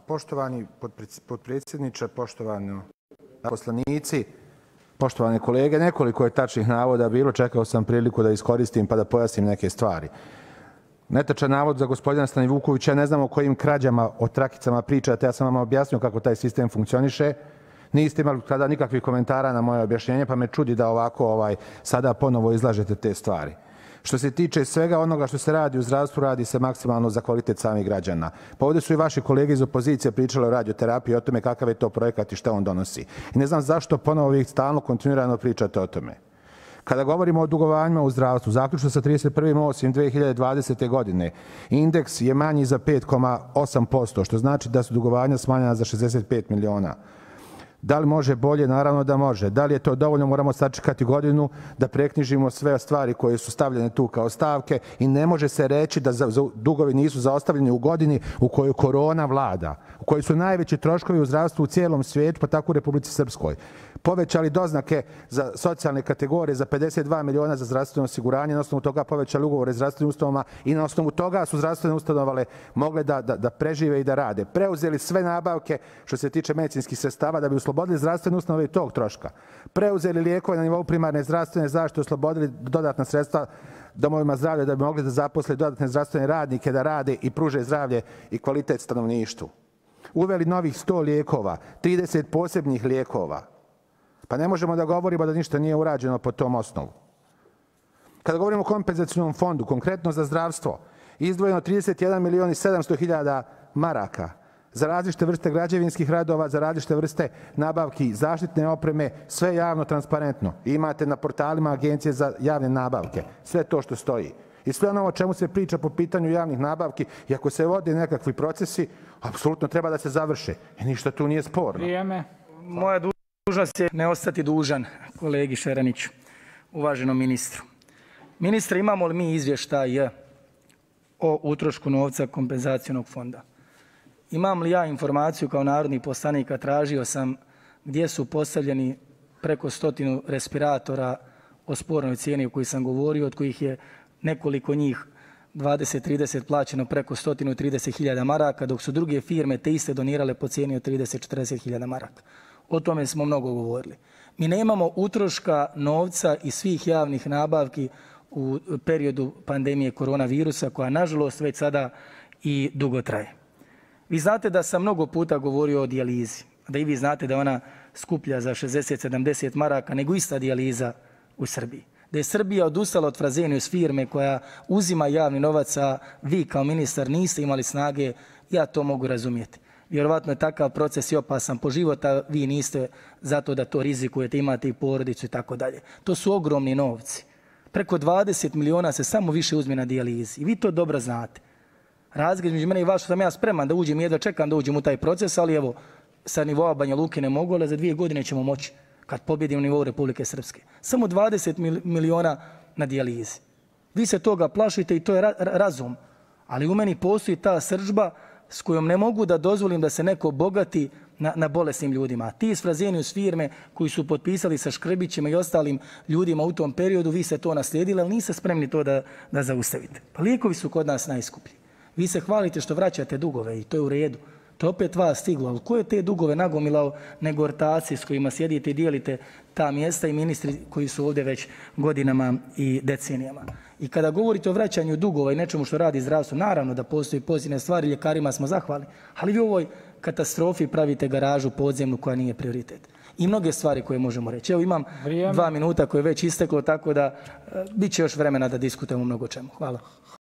Poštovani potpredsjedniče, poštovani poslanici, poštovane kolege, nekoliko je tačnih navoda bilo, čekao sam priliku da iskoristim pa da pojasnim neke stvari. Netačan navod za gospodina Stanivukovića, ja ne znam o kojim krađama, o trakicama pričate, ja sam vam objasnio kako taj sistem funkcioniše. Niste imali tada nikakvih komentara na moje objašnjenje, pa me čudi da ovako sada ponovo izlažete te stvari. Što se tiče svega onoga što se radi u zdravstvu, radi se maksimalno za kvalitet samih građana. Pa ovdje su i vaši kolege iz opozicije pričali o radioterapiji, o tome kakav je to projekat i šta on donosi. I ne znam zašto ponovo vi stalno kontinuirano pričate o tome. Kada govorimo o dugovanjima u zdravstvu, zaključno sa 31.8.2020. godine, indeks je manji za 5,8%, što znači da su dugovanja smanjena za 65 miliona. Da li može bolje? Naravno da može. Da li je to dovoljno? Moramo sačekati godinu da preknjižimo sve stvari koje su stavljene tu kao stavke i ne može se reći da dugovi nisu zaostavljeni u godini u kojoj korona vlada, u kojoj su najveći troškovi u zdravstvu u cijelom svijetu, pa tako u Republici Srpskoj. Povećali doznake za socijalne kategorije za 52 miliona za zdravstveno osiguranje, na osnovu toga povećali ugovore s zdravstvenim ustanovama i na osnovu toga su zdravstvene ustanove mogle da prežive i da rade. Preuzeli sve nabavke što se tiče medicinskih sredstava da bi oslobodili zdravstvene ustanove i tog troška. Preuzeli lijekove na nivou primarne zdravstvene zaštite, oslobodili dodatna sredstva domovima zdravlja da bi mogli da zaposle dodatne zdravstvene radnike da rade i pruže zdravlje i kvalitet stanovništvu. Uveli novih 100 lijekova, 30 posebnih lijekova. Pa ne možemo da govorimo da ništa nije urađeno po tom osnovu. Kada govorimo o kompenzacijnom fondu, konkretno za zdravstvo, izdvojeno 31 milion i 700 hiljada maraka za različite vrste građevinskih radova, za različite vrste nabavki zaštitne opreme, sve javno, transparentno. Imate na portalima Agencije za javne nabavke, sve to što stoji. I sve ono o čemu se priča po pitanju javnih nabavki, i ako se vode nekakvi procesi, apsolutno treba da se završe. I ništa tu nije sporno. Vrijeme. Moja dužnost je ne ostati dužan kolegi Šeraniću, uvaženom ministru. Ministre, imamo li mi izvještaj o utrošku novca kompenzacionog fonda? Imam li ja informaciju kao narodni poslanik, a tražio sam gdje su postavljeni preko 100 respiratora o spornoj cijeni o kojoj sam govorio, od kojih je nekoliko njih 20-30 plaćeno preko 130 hiljada maraka, dok su druge firme te iste donirale po cijeni od 30-40 hiljada maraka. O tome smo mnogo govorili. Mi nemamo utroška novca iz svih javnih nabavki u periodu pandemije koronavirusa, koja nažalost već sada i dugo traje. Vi znate da sam mnogo puta govorio o dijalizi, da i vi znate da ona skuplja za 60-70 maraka nego ista dijaliza u Srbiji. Da je Srbija odustala od Frazenius firme koja uzima javni novac, a vi kao ministar niste imali snage, ja to mogu razumjeti. Vjerovatno je takav proces i opasan po život, a vi niste zato da to rizikujete, imate i porodicu i tako dalje. To su ogromni novci. Preko 20 miliona se samo više uzme na dijalizi i vi to dobro znate. Razlika između mene i vas što sam ja spreman da uđem, jedva čekam da uđem u taj proces, ali evo, sa nivoa Banja Luke ne mogu, ali za 2 godine ćemo moći kad pobjedimo nivou Republike Srpske. Samo 20 miliona na dijalizi. Vi se toga plašite i to je razum, ali u meni postoji ta srdžba s kojom ne mogu da dozvolim da se neko bogati na bolesnim ljudima. Ti iz Frazenius firme koji su potpisali sa Škrbićima i ostalim ljudima u tom periodu, vi ste to naslijedili, ali niste spremni to da zaustavite. Pa lijekovi su kod nas najskuplji. Vi se hvalite što vraćate dugove i to je u redu. To je opet vas stiglo, ali ko je te dugove nagomilao nego ortaci s kojima sjedite i dijelite ta mjesta i ministri koji su ovdje već godinama i decenijama. I kada govorite o vraćanju dugova i nečemu što radi zdravstvo, naravno da postoji pozitivne stvari, ljekarima smo zahvali, ali vi u ovoj katastrofi pravite garažu podzemnu koja nije prioritet. I mnoge stvari koje možemo reći. Evo imam 2 minuta koje je već isteklo, tako da bit će još vremena da diskutujemo mnogo čemu. Hvala.